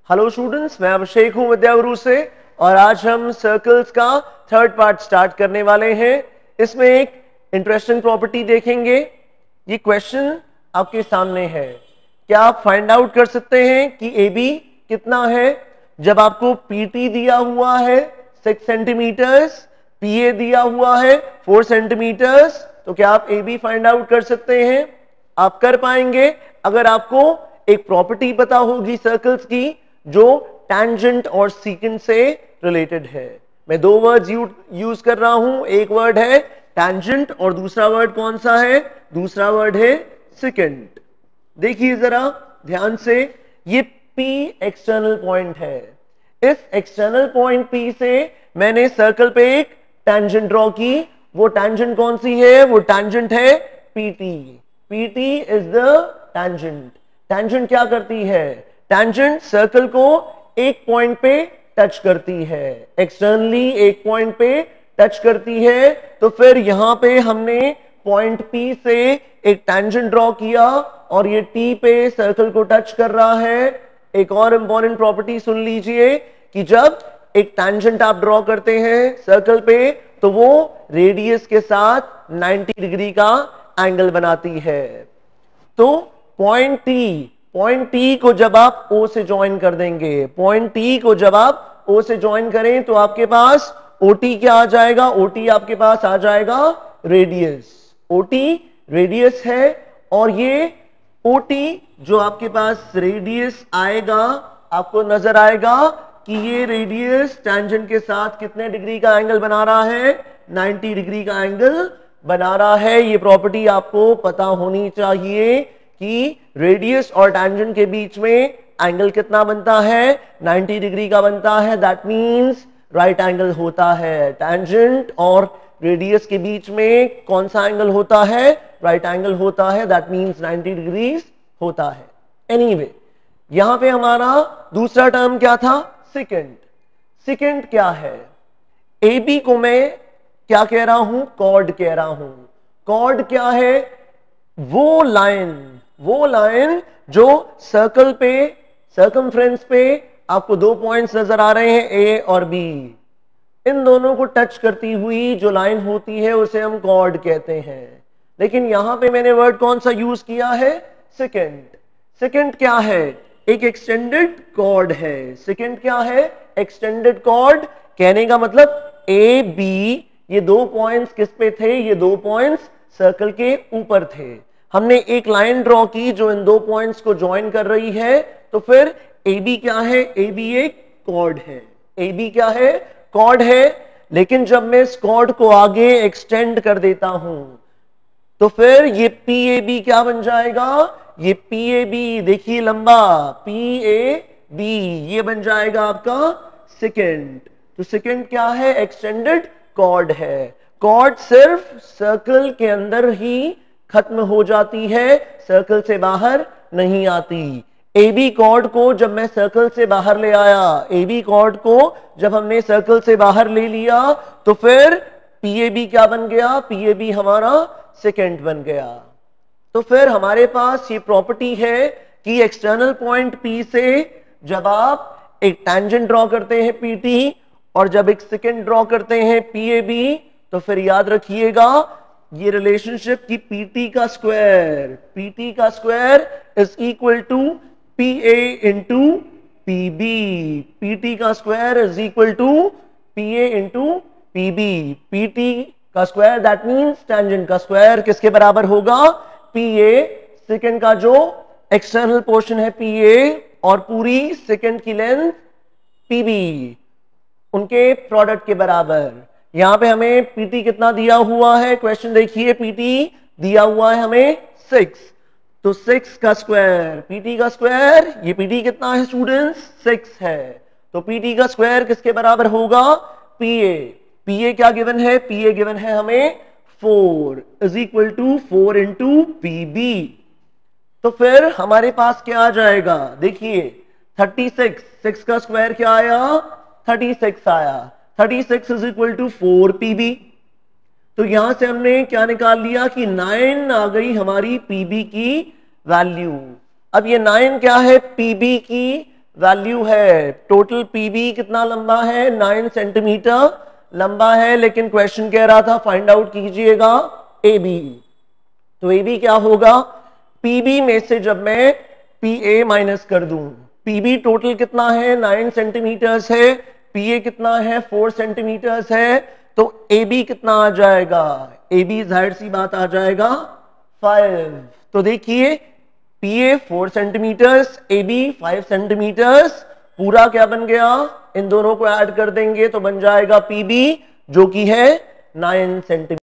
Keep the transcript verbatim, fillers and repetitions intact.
Hello students, मैं अभिषेक हूं विद्यागुरु से और आज हम सर्कल्स का थर्ड पार्ट स्टार्ट करने वाले हैं। इसमें एक इंटरेस्टिंग प्रॉपर्टी देखेंगे। ये क्वेश्चन आपके सामने है। क्या आप फाइंड आउट कर सकते हैं कि ए बी कितना है? जब आपको पी टी दिया हुआ है सिक्स सेंटीमीटर्स, पी ए दिया हुआ है फोर सेंटीमीटर्स, तो क्या आप ए बी फाइंड आउट कर सकते हैं? आप कर पाएंगे अगर आपको एक प्रॉपर्टी पता होगी सर्कल्स की जो टैंजेंट और सीकेंट से रिलेटेड है। मैं दो वर्ड्स यूज कर रहा हूं, एक वर्ड है टैंजेंट और दूसरा वर्ड कौन सा है? दूसरा वर्ड है सीकेंट। देखिए जरा ध्यान से, ये P एक्सटर्नल पॉइंट है। इस एक्सटर्नल पॉइंट P से मैंने सर्कल पे एक टैंजेंट ड्रॉ की। वो टैंजेंट कौन सी है? वो टैंजेंट है P T। P T is the tangent. Tangent क्या करती है? टैंजेंट सर्कल को एक पॉइंट पे टच करती है, एक्सटर्नली एक पॉइंट पे टच करती है। तो फिर यहां पे हमने पॉइंट P से एक टैंजेंट ड्रॉ किया और ये T पे सर्कल को टच कर रहा है। एक और इंपॉर्टेंट प्रॉपर्टी सुन लीजिए कि जब एक टैंजेंट आप ड्रॉ करते हैं सर्कल पे तो वो रेडियस के साथ नाइंटी डिग्री का एंगल बनाती है। तो पॉइंट टी पॉइंट टी को जब आप O से ज्वाइन कर देंगे, पॉइंट टी को जब आप O से ज्वाइन करें तो आपके पास O T क्या आ जाएगा? O T आपके पास आ जाएगा रेडियस। O T रेडियस है और ये O T जो आपके पास रेडियस आएगा, आपको नजर आएगा कि ये रेडियस टैंजेंट के साथ कितने डिग्री का एंगल बना रहा है? नाइंटी डिग्री का एंगल बना रहा है। ये प्रॉपर्टी आपको पता होनी चाहिए कि रेडियस और टैंजेंट के बीच में एंगल कितना बनता है? नाइंटी डिग्री का बनता है। दैट मींस राइट एंगल होता है। टैंजेंट और रेडियस के बीच में कौन सा एंगल होता है? राइट एंगल होता है। दैट मींस नाइंटी डिग्रीज होता है। एनीवे, यहां पे हमारा दूसरा टर्म क्या था? सीकेंट। सीकेंट क्या है? ए बी को मैं क्या कह रहा हूं? कॉर्ड कह रहा हूं। कॉर्ड क्या है? वो लाइन वो लाइन जो सर्कल पे, सर्कमफ्रेंस पे आपको दो पॉइंट्स नजर आ रहे हैं ए और बी, इन दोनों को टच करती हुई जो लाइन होती है उसे हम कॉर्ड कहते हैं। लेकिन यहां पे मैंने वर्ड कौन सा यूज किया है? सेकेंट। सेकेंट क्या है? एक एक्सटेंडेड कॉर्ड है। सेकेंट क्या है? Extended chord. कहने का मतलब ए बी ये दो पॉइंट्स किस पे थे? ये दो पॉइंट्स सर्कल के ऊपर थे। हमने एक लाइन ड्रॉ की जो इन दो पॉइंट्स को ज्वाइन कर रही है। तो फिर ए बी क्या है? ए बी एक कॉर्ड है। ए बी क्या है? कॉर्ड है। लेकिन जब मैं इस कॉर्ड को आगे एक्सटेंड कर देता हूं तो फिर ये पी ए बी क्या बन जाएगा? ये पी ए बी देखिए लंबा, पी ए बी ये बन जाएगा आपका सेकेंड। तो सेकेंड क्या है? एक्सटेंडेड कॉर्ड है। कॉर्ड सिर्फ सर्कल के अंदर ही खत्म हो जाती है, सर्कल से बाहर नहीं आती। ए बी कॉर्ड को जब मैं सर्कल से बाहर ले आया, ए बी कॉर्ड को जब हमने सर्कल से बाहर ले लिया तो फिर पी ए बी क्या बन गया? पी ए बी हमारा सेकेंड बन गया। तो फिर हमारे पास ये प्रॉपर्टी है कि एक्सटर्नल पॉइंट P से जब आप एक टैंजेंट ड्रॉ करते हैं P T और जब एक सेकेंड ड्रॉ करते हैं P A B, तो फिर याद रखिएगा ये रिलेशनशिप की P T का स्क्वायर, P T का square is equal to P A into P B। P T का square is equal to P A into P B। P T का स्क्वायर दैट मींस टैंजेंट का square किसके बराबर होगा? P A। Secant का जो external portion है P A और पूरी सेकेंड की लेंथ P B, उनके प्रोडक्ट के बराबर। यहां पे हमें P T कितना दिया हुआ है? क्वेश्चन देखिए, P T दिया हुआ है हमें सिक्स। तो सिक्स का स्क्वायर, P T का स्क्वायर, ये P T कितना है स्टूडेंट्स? सिक्स है। तो P T का स्क्वायर किसके बराबर होगा? P A। P A क्या गिवन है? P A गिवन है हमें four is equal to four into P B. तो फिर हमारे पास क्या आ जाएगा? देखिए थर्टी सिक्स, सिक्स का स्क्वायर क्या आया? थर्टी सिक्स आया। Thirty six is equal to four P B. तो यहां से हमने क्या निकाल लिया कि नाइन आ गई हमारी P B की वैल्यू। अब ये नाइन क्या है? P B की वैल्यू है। टोटल पीबी कितना लंबा है, नाइन सेंटीमीटर लंबा है, लेकिन क्वेश्चन कह रहा था फाइंड आउट कीजिएगा ए बी। तो ए बी क्या होगा, पीबी में से जब मैं पी ए माइनस कर दूं, पीबी टोटल कितना है, नाइन सेंटीमीटर्स है, पीए कितना है, फोर सेंटीमीटर्स है, तो ए बी कितना आ जाएगा, ए बी जाहिर सी बात आ जाएगा फाइव। तो देखिए P A four centimeters, A B five centimeters, पूरा क्या बन गया, इन दोनों को ऐड कर देंगे तो बन जाएगा पीबी जो कि है नाइन सेंटीमीटर।